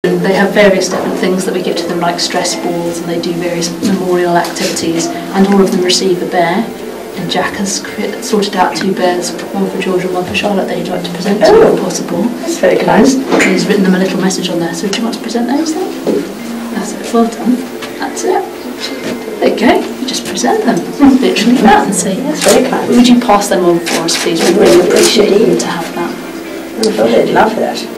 They have various different things that we give to them, like stress balls, and they do various memorial activities, and all of them receive a bear. And Jack has sorted out 2 bears, one for George and one for Charlotte, that he'd like to present to you if possible. That's very kind. He's written them a little message on there, so do you want to present those then? That's it, well done. That's it. There you go, you just present them, literally that, and say yes. Very kind. Would you pass them on for us, please? We'd really appreciate you to have that. I thought they'd love that.